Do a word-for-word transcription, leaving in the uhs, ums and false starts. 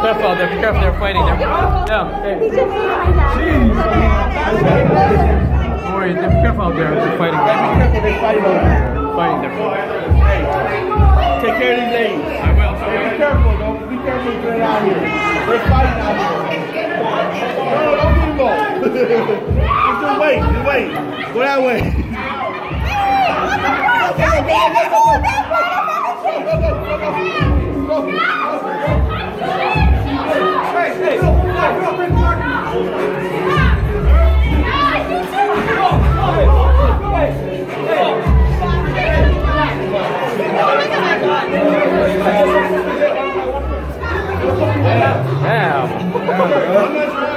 careful out there. Be careful. They're fighting. They're, yeah. Hey. Don't worry. Be careful out there. They're fighting. They're fighting. They're fighting. Take care of these ladies. I will. Be careful. Don't be careful going out here. They're fighting out here. No, don't even go. Just wait. Just wait. Go that way. Damn.